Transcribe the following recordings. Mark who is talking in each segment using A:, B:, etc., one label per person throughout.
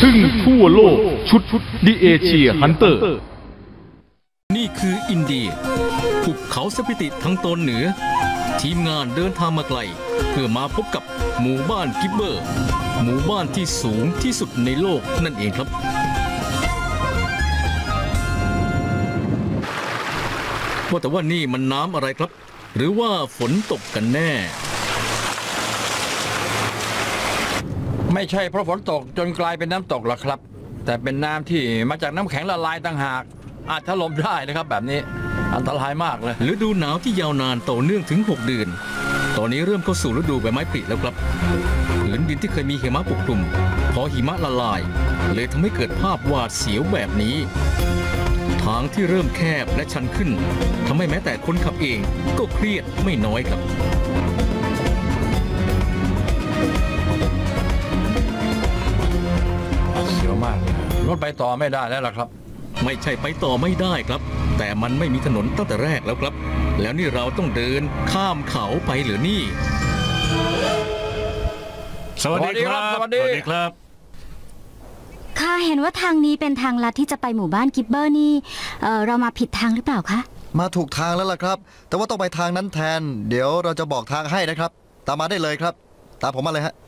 A: ทึ่งทั่วโลกชุดดิเอเชียฮันเตอร์
B: นี่คืออินเดียภูเขาสปิติทางตอนเหนือทีมงานเดินทางมาไกลเพื่อมาพบกับหมู่บ้านกิบเบอร์หมู่บ้านที่สูงที่สุดในโลกนั่นเองครับว่าแต่ว่านี่มันน้ำอะไรครับหรือว่าฝนตกกันแน่
C: ไม่ใช่เพราะฝนตกจนกลายเป็นน้ำตกหรอกครับแต่เป็นน้ำที่มาจากน้ำแข็งละลายต่างหากอาจถล่มได้นะครับแบบนี้อันตรายมากเลย
B: ฤดูหนาวที่ยาวนานต่อเนื่องถึง6 เดือนตอนนี้เริ่มเข้าสู่ฤดูใบไม้ผลิแล้วครับผืนดินที่เคยมีหิมะปกคลุมพอหิมะละลายเลยทำให้เกิดภาพหวาดเสียวแบบนี้ทางที่เริ่มแคบและชันขึ้นทำให้แม้แต่คนขับเองก็เครียดไม่น้อยครับ
C: เสียวมากรถไปต่อไม่ได้แล้วล่ะครับ
B: ไม่ใช่ไปต่อไม่ได้ครับแต่มันไม่มีถนนตั้งแต่แรกแล้วครับแล้วนี่เราต้องเดินข้ามเขาไปหรือนี่
D: สวัสดีครับสวัสดีครับ
E: ข้าเห็นว่าทางนี้เป็นทางลัดที่จะไปหมู่บ้านกิบเบอร์นี่เรามาผิดทางหรือเปล่าคะ
F: มาถูกทางแล้วล่ะครับแต่ว่าต้องไปทางนั้นแทนเดี๋ยวเราจะบอกทางให้นะครับตามมาได้เลยครับตามผมมาเลยฮะ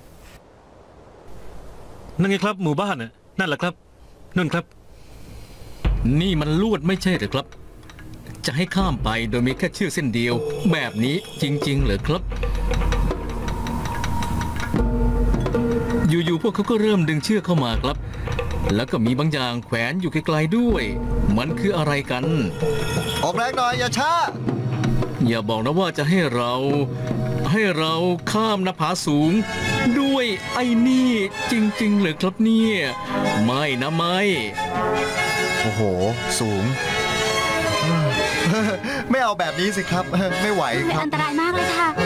D: นั่นไงครับหมู่บ้านนั่นแหละครับนั่นครับ
B: นี่มันลวดไม่ใช่หรือครับจะให้ข้ามไปโดยมีแค่เชือกเส้นเดียวแบบนี้จริงๆเหรอครับอยู่ๆพวกเขาก็เริ่มดึงเชือกเข้ามาครับแล้วก็มีบางอย่างแขวนอยู่ไกลๆด้วยมันคืออะไรกัน
F: ออกแรงหน่อยอย่าช้า
B: อย่าบอกนะว่าจะให้เราข้ามหน้าผาสูงด้วยไอ้นี่จริงๆเหรอครับเนี่ยไม่นะไม่
F: โอ้โหสูงไม่เอาแบบนี้สิครับไม่ไหวครับ
E: อันตรายมากเลยค่ะ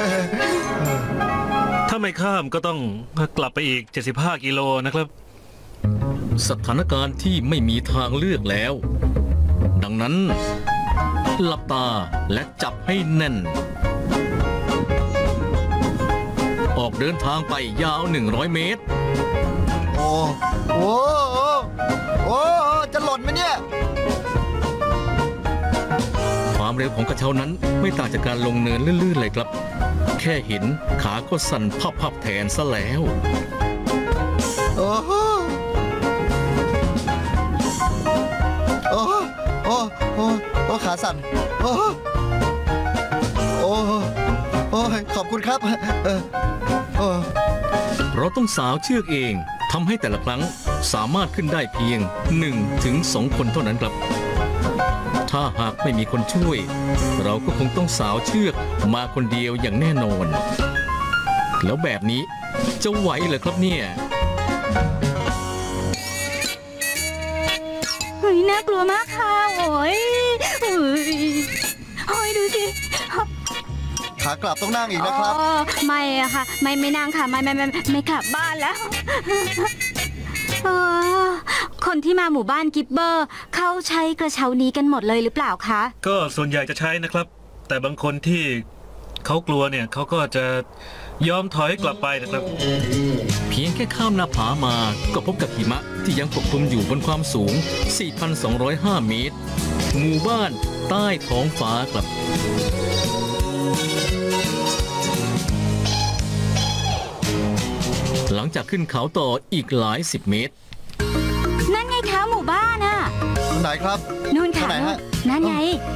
D: ถ้าไม่ข้ามก็ต้องกลับไปอีก75 กิโลนะครับ
B: สถานการณ์ที่ไม่มีทางเลือกแล้วดังนั้นหลับตาและจับให้แน่นออกเดินทางไปยาว100 เมตร
F: โอ้จะหล่นไหมเนี่ย
B: ความเร็วของกระเช้านั้นไม่ต่างจากการลงเนินลื่นๆเลยครับแค่เห็นขาก็สั่นพับๆแทนซะแล้ว
F: โอ้ขาสั่นโอ้ขอบคุณครับ
B: เราต้องสาวเชือกเองทำให้แต่ละครั้งสามารถขึ้นได้เพียง 1-2 คนเท่านั้นครับถ้าหากไม่มีคนช่วยเราก็คงต้องสาวเชือกมาคนเดียวอย่างแน่นอนแล้วแบบนี้จะไหวเหรอครับเนี่ย
E: เฮ้ยน่ากลัวมากค่ะโอ้ยดูสิ
F: ขากลับต้องนั่งอีกนะครับ
E: ไม่อะค่ะไม่นั่งค่ะไม่กลับบ้านแล้วคนที่มาหมู่บ้านกิบเบอร์เขาใช้กระเช้านี้กันหมดเลยหรือเปล่าคะ
D: ก็ส่วนใหญ่จะใช้นะครับแต่บางคนที่เขากลัวเนี่ยเขาก็จะยอมถอยกลับไปนะครับ
B: เพียงแค่ข้ามหน้าผามาก็พบกับหิมะที่ยังปกคลุมอยู่บนความสูง 4,205 เมตรหมู่บ้านใต้ท้องฟ้าครับหลังจากขึ้นเขาต่ออีกหลาย10 เมตร
E: นั่นไงคะหมู่บ้านน่ะ
F: ไหนครับ
E: นู่นค่ะนั่นไง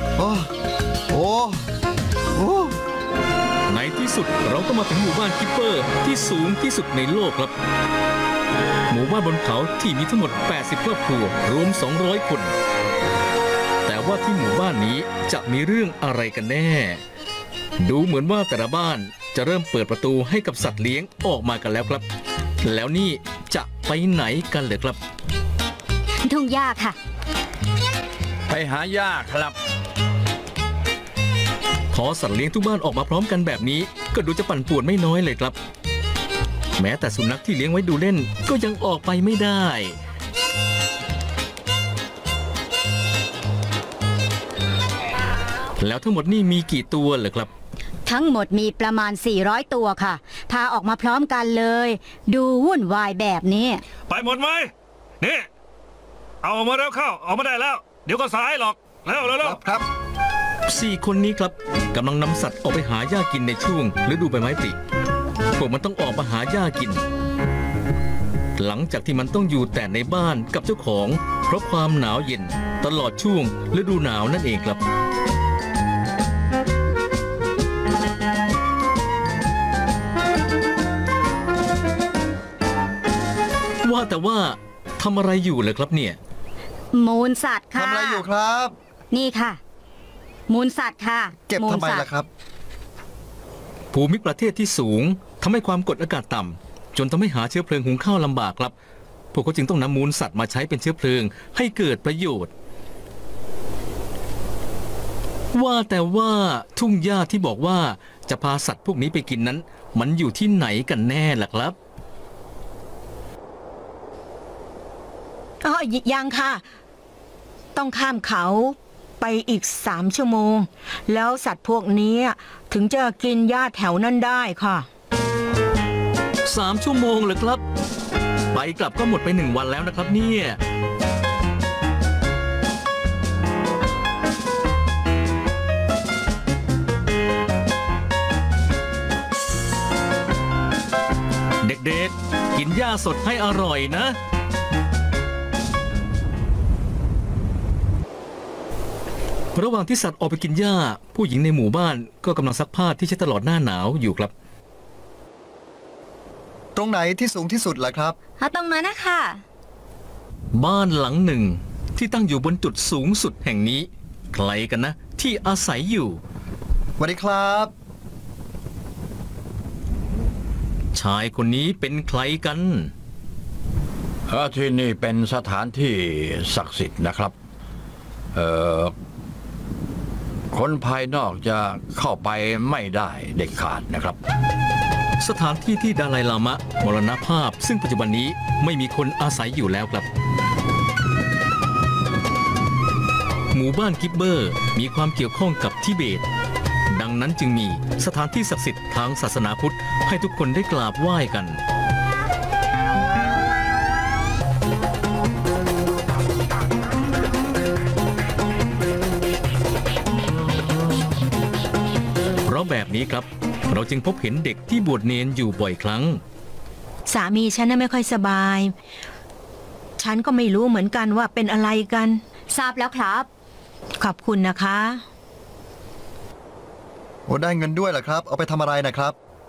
B: ในที่สุดเราก็มาถึงหมู่บ้านกิปเปอร์ที่สูงที่สุดในโลกครับหมู่บ้านบนเขาที่มีทั้งหมด80 ครอบครัวรวม200 คนแต่ว่าที่หมู่บ้านนี้จะมีเรื่องอะไรกันแน่ดูเหมือนว่าแต่ละบ้านจะเริ่มเปิดประตูให้กับสัตว์เลี้ยงออกมากันแล้วครับแล้วนี่จะไปไหนกันเลยครับ
E: ทุ่งหญ้าค่ะ
C: ไปหาหญ้าครับ
B: ขอสัตว์เลี้ยงทุกบ้านออกมาพร้อมกันแบบนี้ก็ดูจะปั่นป่วนไม่น้อยเลยครับแม้แต่สุนัขที่เลี้ยงไว้ดูเล่นก็ยังออกไปไม่ได้แล้วทั้งหมดนี่มีกี่ตัวเหรอครับ
E: ทั้งหมดมีประมาณ400ตัวค่ะพาออกมาพร้อมกันเลย ดูวุ่นวายแบบนี้
D: ไปหมดไหมนี่เอาออกมาแล้วเข้าออกมาได้แล้ว เดี๋ยวก็สายหรอกแล้ว
F: ครับ
B: 4 คนนี้ครับกำลังนำสัตว์ออกไปหาหญ้ากินในช่วงฤดูใบไม้ผลิพวกมันต้องออกมาหาหญ้ากิน หลังจากที่มันต้องอยู่แต่ในบ้านกับเจ้าของเพราะความหนาวเย็นตลอดช่วงฤดูหนาวนั่นเองครับว่าแต่ว่าทำอะไรอยู่เลยครับเนี่ย
E: มูลสัตว์ค่ะ
F: ทำอะไรอยู่ครับ
E: นี่ค่ะ มูลสัตว์ค่ะ
F: เก็บ
E: มูล
F: ทำไม
E: สัตว์
F: ล่ะครับ
B: ภูมิประเทศที่สูงทำให้ความกดอากาศต่ำจนทำให้หาเชื้อเพลิงหุงข้าวลำบากครับพวกเขาจึงต้องนำมูลสัตว์มาใช้เป็นเชื้อเพลิงให้เกิดประโยชน์ว่าแต่ว่าทุ่งหญ้าที่บอกว่าจะพาสัตว์พวกนี้ไปกินนั้นมันอยู่ที่ไหนกันแน่ล่ะครับ
G: อ๋อยังค่ะต้องข้ามเขาไปอีก3 ชั่วโมงแล้วสัตว์พวกนี้ถึงจะกินหญ้าแถวนั้นได้ค่ะ
B: 3 ชั่วโมงเลยครับไปกลับก็หมดไป1 วันแล้วนะครับเนี่ยเด็กๆกินหญ้าสดให้อร่อยนะระหว่างที่สัตว์ออกไปกินหญ้าผู้หญิงในหมู่บ้านก็กำลังซักผ้าที่ใช้ตลอดหน้าหนาวอยู่ครับ
F: ตรงไหนที่สูงที่สุดล่ะครับ
E: ตรงนั้นนะคะ
B: บ้านหลังหนึ่งที่ตั้งอยู่บนจุดสูงสุดแห่งนี้ใครกันนะที่อาศัยอยู่
F: สวัสดีครับ
B: ชายคนนี้เป็นใครกัน
C: ที่นี่เป็นสถานที่ศักดิ์สิทธิ์นะครับคนภายนอกจะเข้าไปไม่ได้เด็ดขาดนะครับ
B: สถานที่ที่ดาไลลามะมรณภาพซึ่งปัจจุบันนี้ไม่มีคนอาศัยอยู่แล้วครับหมู่บ้านกิบเบอร์มีความเกี่ยวข้องกับทิเบตดังนั้นจึงมีสถานที่ศักดิ์สิทธิ์ทางศาสนาพุทธให้ทุกคนได้กราบไหว้กันเพราะแบบนี้ครับเราจึงพบเห็นเด็กที่บวชเนนอยู่บ่อยครั้ง
G: สามีฉันน่ะไม่ค่อยสบายฉันก็ไม่รู้เหมือนกันว่าเป็นอะไรกัน
E: ทราบแล้วครับ
G: ขอบคุณนะคะ
F: โอ้ได้เงินด้วยเหรอครับเอาไปทำอะไรนะครับ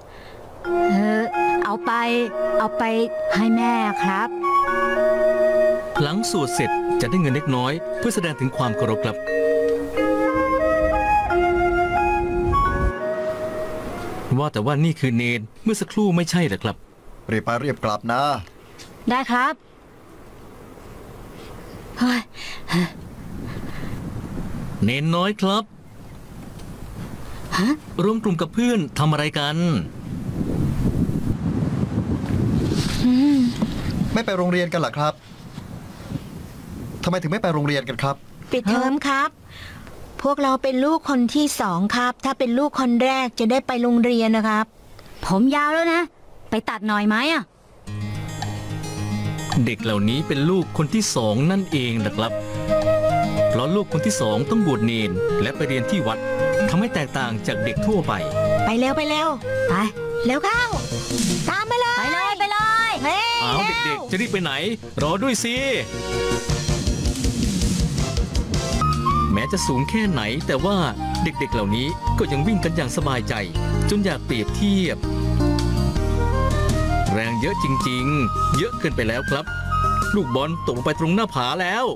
E: เอาไปให้แม่ครับ
B: หลังสวดเสร็จจะได้เงินเล็กน้อยเพื่อแสดงถึงความเคารพครับว่าแต่ว่านี่คือเนนเมื่อสักครู่ไม่ใช่หรอครับ
F: เรียบไปเรียบกลับนะ
E: ได้ครับ
B: เนนน้อยครับรวมกลุ่มกับเพื่อนทำอะไรกัน
F: ไม่ไปโรงเรียนกันเหรอครับทำไมถึงไม่ไปโรงเรียนกันครับ
G: ปิดเทอมครับพวกเราเป็นลูกคนที่2ครับถ้าเป็นลูกคนแรกจะได้ไปโรงเรียนนะครับ
E: ผมยาวแล้วนะไปตัดหน่อยไหม
B: เด็กเหล่านี้เป็นลูกคนที่2นั่นเองนะครับเพราะลูกคนที่2ต้องบวชเนนและไปเรียนที่วัดทำให้แตกต่างจากเด็กทั่วไป
G: ไปเร็วไปเร็ว
E: ไป
G: เร็วเข้าตามไปเลย
E: ไปเลย
B: เอาเด็กๆจะรีบไปไหนรอด้วยสิแม้จะสูงแค่ไหนแต่ว่าเด็กๆเหล่านี้ก็ยังวิ่งกันอย่างสบายใจจนอยากเปรียบเทียบแรงเยอะจริงๆเยอะเกินไปแล้วครับลูกบอลตกลงไปตรงหน้าผาแล้ว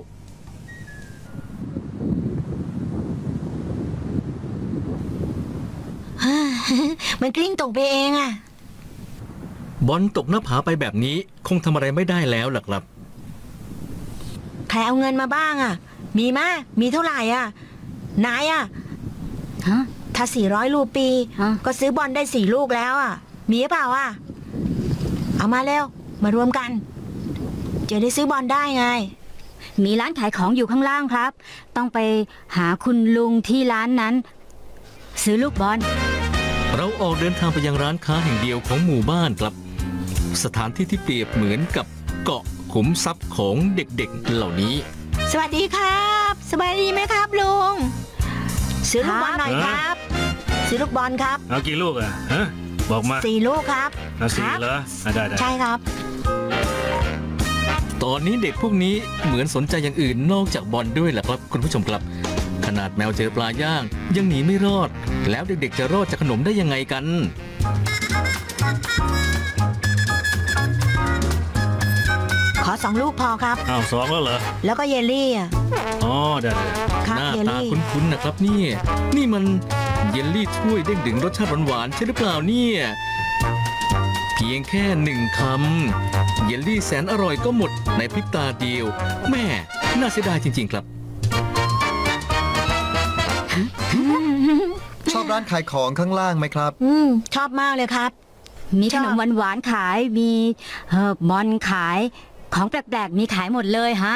G: มันกลิ้งตกไปเอง
B: บอลตกหน้าผาไปแบบนี้คงทำอะไรไม่ได้แล้วล่ะครับ
G: ใครเอาเงินมาบ้างมีมั้ยมีเท่าไหร่นายถ้า400 รูปีก็ซื้อบอลได้4 ลูกแล้วมีหรือเปล่าเอามาเร็วมารวมกันจะได้ซื้อบอลได้ไง
E: มีร้านขายของอยู่ข้างล่างครับต้องไปหาคุณลุงที่ร้านนั้นซื้อลูกบอล
B: เราออกเดินทางไปยังร้านค้าแห่งเดียวของหมู่บ้านครับสถานที่ที่เปรียบเหมือนกับเกาะขุมทรัพย์ของเด็กๆเหล่านี้
G: สวัสดีครับสบายดีไหมครับลุงซื้อลูกบอลหน่อยครับซื้อลูกบอลครับ
D: เอากี่ลูกอะฮะบอกมา
G: 4 ลูกครับ
D: เอา4เหรอได้
G: ใช่ครับ
B: ตอนนี้เด็กพวกนี้เหมือนสนใจอย่างอื่นนอกจากบอลด้วยแหละครับคุณผู้ชมครับขนาดแมวเจอปลาย่างยังหนีไม่รอดแล้วเด็กๆจะรอดจากขนมได้ยังไงกัน
G: ขอ2 ลูกพอครับ
D: อ้าว2แล้วเหรอ
G: แล้วก็เยลลี่อ่ะ
D: อ๋อได้
G: ครับ
B: หน้า
G: เยล
B: ตา
G: ลี่
B: คุ้นๆนะครับนี่มันเยลลี่ถ้วยเด้งดึงรสชาติหวานๆใช่หรือเปล่าเนี่ยเพียงแค่1 คำเยลลี่แสนอร่อยก็หมดในพริบตาเดียวแม่น่าเสียดายจริงๆครับ
F: ชอบร้านขายของข้างล่างไหมครับ
G: ชอบมากเลยครับ
E: มีขนมหวานๆขายมีบอลขายของแปลกๆมีขายหมดเลยฮะ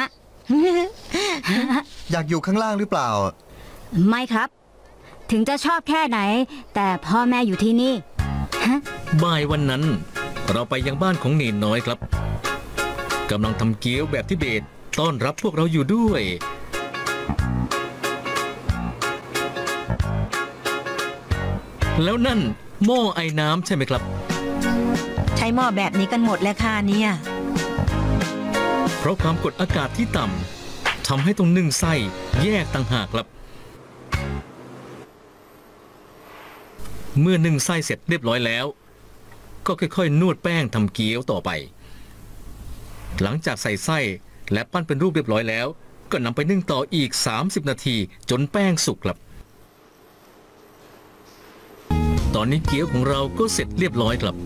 F: อยากอยู่ข้างล่างหรือเปล่า
E: ไม่ครับ ถึงจะชอบแค่ไหน แต่พ่อแม่อยู่ที่นี่ฮะ
B: บ่ายวันนั้นเราไปยังบ้านของเนนน้อยครับกำลังทำเกี๊ยวแบบทิเบตต้อนรับพวกเราอยู่ด้วย แล้วนั่นหม้อไอ้น้ำใช่ไหมครับ
G: ใช้หม้อแบบนี้กันหมดแล้วค่ะเนี่ย
B: เพราะความกดอากาศที่ต่ำทำให้ตรงนึ่งไส้แยกต่างหากครับ เมื่อนึ่งไส้เสร็จเรียบร้อยแล้ว ก็ค่อยๆนวดแป้งทำเกี๊ยวต่อไป หลังจากใส่ไส้และปั้นเป็นรูปเรียบร้อยแล้ว ก็นำไปนึ่งต่ออีก30 นาทีจนแป้งสุกครับ ตอนนี้เกี๊ยวของเราก็เสร็จเรียบร้อยครับ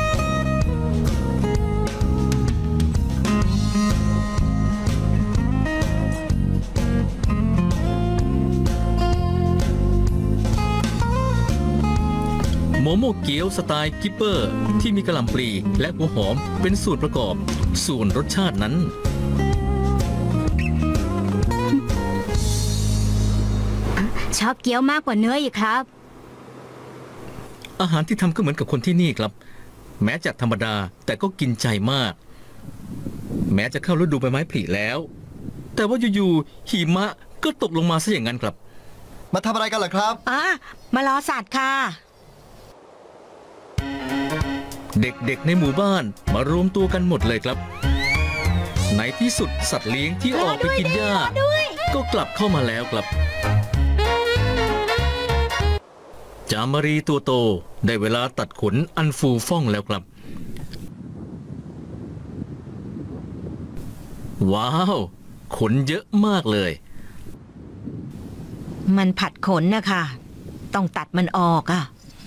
B: โมโม่เกี๊ยวสไตล์กิปเปอร์ที่มีกะหล่ำปลีและหัวหอมเป็นส่วนประกอบส่วนรสชาตินั้น
E: ชอบเกี๊ยวมากกว่าเนื้ออีกครับ
B: อาหารที่ทำก็เหมือนกับคนที่นี่ครับแม้จะธรรมดาแต่ก็กินใจมากแม้จะเข้าฤดูใบไม้ผลิแล้วแต่ว่าอยู่ๆหิมะก็ตกลงมาซะอย่างนั้นครับ
F: มาทำอะไรกันล่ะครับ
G: มารอสัตว์ค่ะ
B: เด็กๆในหมู่บ้านมารวมตัวกันหมดเลยครับในที่สุดสัตว์เลี้ยงที่ออกไปกินหญ้าก็กลับเข้ามาแล้วครับจามารีตัวโตได้เวลาตัดขนอันฟูฟ่องแล้วครับว้าวขนเยอะมากเลย
G: มันผัดขนนะคะต้องตัดมันออกอ่ะ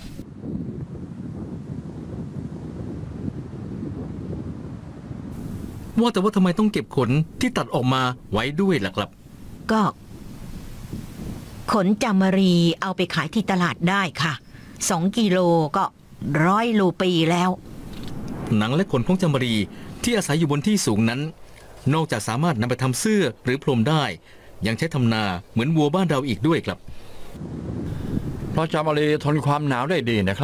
B: ว่าแต่ว่าทำไมต้องเก็บขนที่ตัดออกมาไว้ด้วยล่ะครับ
G: ก็ขนจามรีเอาไปขายที่ตลาดได้ค่ะ2 กิโลก็100 รูปีแล้ว
B: หนังและขนของจามรีที่อาศัยอยู่บนที่สูงนั้น นอกจากสามารถนำไปทำเสื้อหรือพรมได้ ยังใช้ทำนาเหมือนวัวบ้านเราอีกด้วยครับ
C: เพราะจามารีทนความหนาวได้ดีนะครับ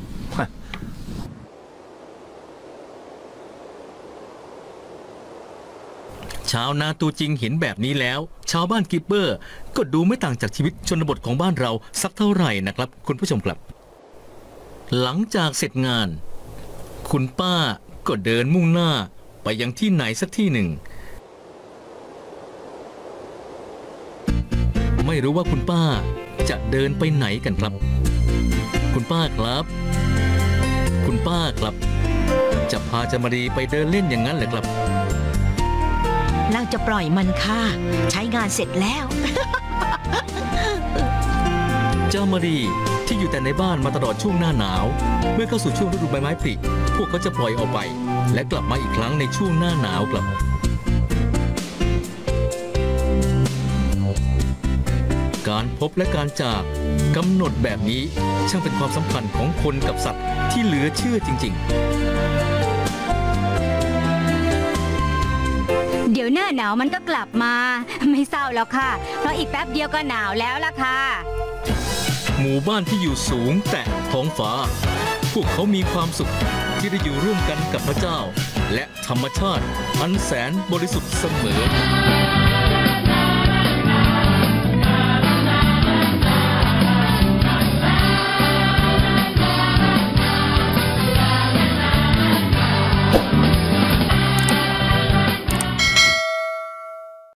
B: ชาวนาตัวจริงเห็นแบบนี้แล้ว ชาวบ้านกิปเปอร์ก็ดูไม่ต่างจากชีวิตชนบทของบ้านเราสักเท่าไหร่นะครับคุณผู้ชมครับ หลังจากเสร็จงาน คุณป้าก็เดินมุ่งหน้าไปยังที่ไหนสักที่หนึ่ง ไม่รู้ว่าคุณป้าจะเดินไปไหนกันครับ คุณป้าครับ คุณป้าครับ จะพาจามารีไปเดินเล่นอย่างนั้นเหรอครับ
G: เราจะปล่อยมันค่ะใช้งานเสร็จแล้ว
B: เจ้ามารีที่อยู่แต่ในบ้านมาตลอดช่วงหน้าหนาวเมื่อเข้าสู่ช่วงฤดูใบไม้ผลิพวกเขาจะปล่อยออกไปและกลับมาอีกครั้งในช่วงหน้าหนาวครับการพบและการจากกำหนดแบบนี้ช่างเป็นความสัมพันธ์ของคนกับสัตว์ที่เหลือเชื่อจริงๆ
E: เดี๋ยวหน้าหนาวมันก็กลับมาไม่เศร้าแล้วค่ะเพราะอีกแป๊บเดียวก็หนาวแล้วล่ะค่ะ
B: หมู่บ้านที่อยู่สูงแต่ท้องฟ้า พวกเขามีความสุขที่ได้อยู่ร่วมกันกับพระเจ้า และธรรมชาติอันแสนบริสุทธิ์เสมอ